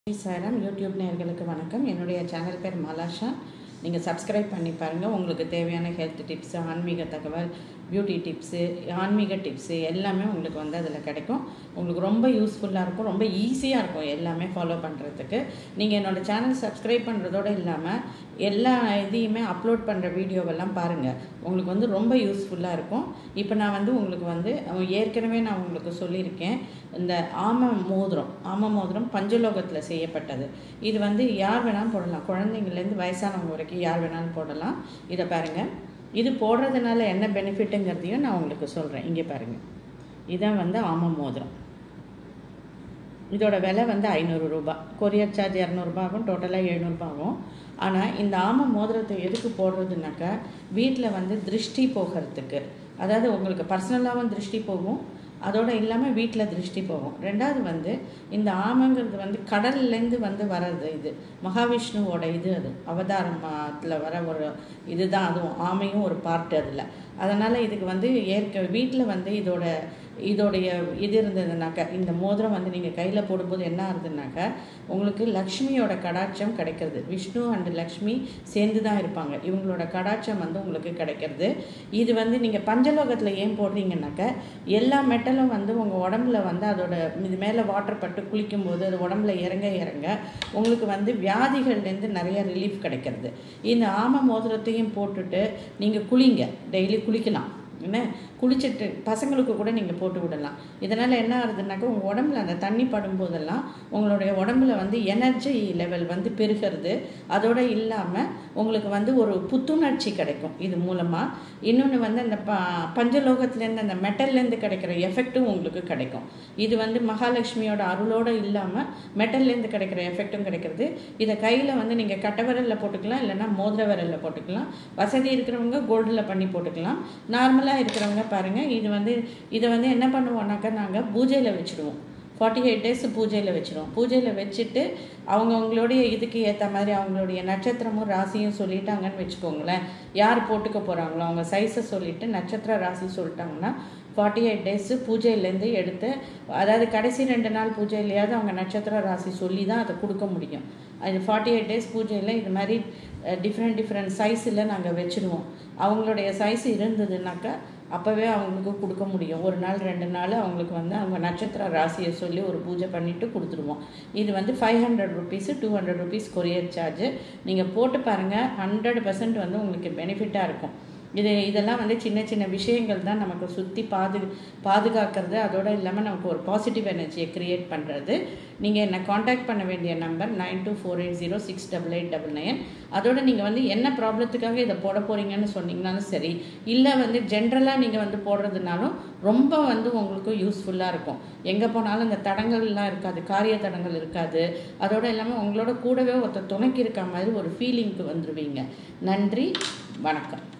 சாரம் யூடியூப் நேயர்களுக்கு வணக்கம். என்னுடைய சேனல் பேர் மலாஷா. நீங்கள் சப்ஸ்கிரைப் பண்ணி பாருங்கள். உங்களுக்கு தேவையான ஹெல்த் டிப்ஸு, ஆன்மீக தகவல், பியூட்டி டிப்ஸு, ஆன்மீக டிப்ஸு எல்லாமே உங்களுக்கு வந்து அதில் கிடைக்கும். உங்களுக்கு ரொம்ப யூஸ்ஃபுல்லாக இருக்கும், ரொம்ப ஈஸியாக இருக்கும் எல்லாமே ஃபாலோ பண்ணுறதுக்கு. நீங்கள் என்னோடய சேனல் சப்ஸ்கிரைப் பண்ணுறதோடு இல்லாமல் எல்லா இதையுமே அப்லோட் பண்ணுற வீடியோவெல்லாம் பாருங்கள். உங்களுக்கு வந்து ரொம்ப யூஸ்ஃபுல்லாக இருக்கும். இப்போ நான் வந்து உங்களுக்கு வந்து ஏற்கனவே நான் உங்களுக்கு சொல்லியிருக்கேன், இந்த ஆம மோதிரம் பஞ்சலோகத்தில் செய்யப்பட்டது. இது வந்து யார் வேணாலும் போடலாம், குழந்தைங்கள்லேருந்து வயசானவங்க வரைக்கும் யார் வேணாலும் போடலாம். இதை பாருங்கள். இது போடுறதுனால என்ன பெனிஃபிட்டுங்கிறதையும் நான் உங்களுக்கு சொல்கிறேன். இங்கே பாருங்கள், இதான் வந்து ஆம மோதிரம். இதோட விலை வந்து 500 ரூபா. கொரியர் சார்ஜ் 200 ரூபா ஆகும். டோட்டலாக 700 ரூபா ஆகும். ஆனால் இந்த ஆம மோதிரத்தை எதுக்கு போடுறதுனாக்கா, வீட்டில் வந்து திருஷ்டி போகிறதுக்கு, அதாவது உங்களுக்கு பர்சனலாகவும் திருஷ்டி போகும், அதோடு இல்லாமல் வீட்டில் திருஷ்டி போகும். ரெண்டாவது வந்து இந்த ஆமைங்கிறது வந்து கடல்லேருந்து வந்து வர்றது. இது மகாவிஷ்ணுவோட இது, அது அவதாரத்தில் வர ஒரு இதுதான். அதுவும் ஆமையும் ஒரு பார்ட்டு அதில். அதனால் இதுக்கு வந்து வீட்டில் வந்து இதோடைய இது இருந்ததுனாக்கா, இந்த மோதிரம் வந்து நீங்கள் கையில் போடும்போது என்ன ஆகுதுனாக்கா, உங்களுக்கு லக்ஷ்மியோட கடாட்சம் கிடைக்கிறது. விஷ்ணு அண்ட் லக்ஷ்மி சேர்ந்து தான் இருப்பாங்க. இவங்களோட கடாட்சம் வந்து உங்களுக்கு கிடைக்கிறது. இது வந்து நீங்கள் பஞ்சலோகத்தில் ஏன் போடுறீங்கன்னாக்கா, எல்லா மெட்டலும் வந்து உங்கள் உடம்புல வந்து அதோட இது மேலே வாட்டர் பட்டு குளிக்கும்போது அது உடம்புல இறங்க உங்களுக்கு வந்து வியாதிகள்லேருந்து நிறைய ரிலீஃப் கிடைக்கிறது. இந்த ஆம மோதிரத்தையும் போட்டுட்டு நீங்கள் குளிங்க, டெய்லி குளிக்கலாம். என்ன குளிச்சுட்டு பசங்களுக்கு கூட நீங்கள் போட்டு விடலாம். இதனால் என்ன ஆகுதுனாக்கா, உங்கள் உடம்புல அந்த தண்ணி படும்போதெல்லாம் உங்களுடைய உடம்புல வந்து எனர்ஜி லெவல் வந்து பெருகிறது. அதோடு இல்லாமல் உங்களுக்கு வந்து ஒரு புத்துணர்ச்சி கிடைக்கும் இது மூலமாக. இன்னொன்று வந்து அந்த பஞ்சலோகத்துலேருந்து அந்த மெட்டல்லேருந்து கிடைக்கிற எஃபெக்டும் உங்களுக்கு கிடைக்கும். இது வந்து மகாலட்சுமியோட அருளோடு இல்லாமல் மெட்டல்லேருந்து கிடைக்கிற எஃபெக்டும் கிடைக்கிறது. இதை கையில் வந்து நீங்கள் கட்டை விரலில் போட்டுக்கலாம், இல்லைன்னா மோதிர விரலில் போட்டுக்கலாம். வசதி இருக்கிறவங்க கோல்டில் பண்ணி போட்டுக்கலாம். நார்மலாக இருக்கிறவங்க பாருங்கள், இதை வந்து என்ன பண்ணுவோம்னாக்கா, நாங்கள் பூஜையில் வச்சுடுவோம். 48 days பூஜையில் வச்சுருவோம். பூஜையில் வச்சுட்டு அவங்களுடைய இதுக்கு ஏற்ற மாதிரி அவங்களுடைய நட்சத்திரமும் ராசியும் சொல்லிட்டாங்கன்னு வச்சுக்கோங்களேன். யார் போட்டுக்க போகிறாங்களோ அவங்க சைஸை சொல்லிவிட்டு நட்சத்திர ராசி சொல்லிட்டாங்கன்னா 48 days பூஜையிலேருந்து எடுத்து, அதாவது கடைசி 2 நாள் பூஜையிலையாவது அவங்க நட்சத்திர ராசி சொல்லி தான் அதை கொடுக்க முடியும். அது 48 days பூஜையில் இது மாதிரி டிஃப்ரெண்ட் சைஸில் நாங்கள் வச்சுருவோம். அவங்களுடைய சைஸ் இருந்ததுனாக்கா அப்போவே அவங்களுக்கு கொடுக்க முடியும். 1 நாள் 2 நாள் அவங்களுக்கு வந்து அவங்க நட்சத்திர ராசியை சொல்லி ஒரு பூஜை பண்ணிவிட்டு கொடுத்துருவோம். இது வந்து 500 rupees, 200 rupees கொரியர் சார்ஜு. நீங்கள் போட்டு பாருங்கள், 100% வந்து உங்களுக்கு பெனிஃபிட்டாக இருக்கும். இதெல்லாம் வந்து சின்ன விஷயங்கள் தான் நமக்கு சுற்றி பாதுகாக்கிறது. அதோடு இல்லாமல் நமக்கு ஒரு பாசிட்டிவ் எனர்ஜியை க்ரியேட் பண்ணுறது. நீங்கள் என்னை காண்டாக்ட் பண்ண வேண்டிய நம்பர் 9248068899. அதோடு நீங்கள் வந்து என்ன ப்ராப்ளத்துக்காக இதை போட போகிறீங்கன்னு சொன்னீங்கன்னாலும் சரி, இல்லை வந்து ஜென்ரலாக நீங்கள் வந்து போடுறதுனாலும் ரொம்ப வந்து உங்களுக்கு யூஸ்ஃபுல்லாக இருக்கும். எங்கே போனாலும் இந்த தடங்கள்லாம் இருக்காது, காரிய தடங்கள் இருக்காது. அதோடு இல்லாமல் உங்களோட கூடவே ஒருத்தர் துணைக்கு இருக்க மாதிரி ஒரு ஃபீலிங்க்கு வந்துடுவீங்க. நன்றி, வணக்கம்.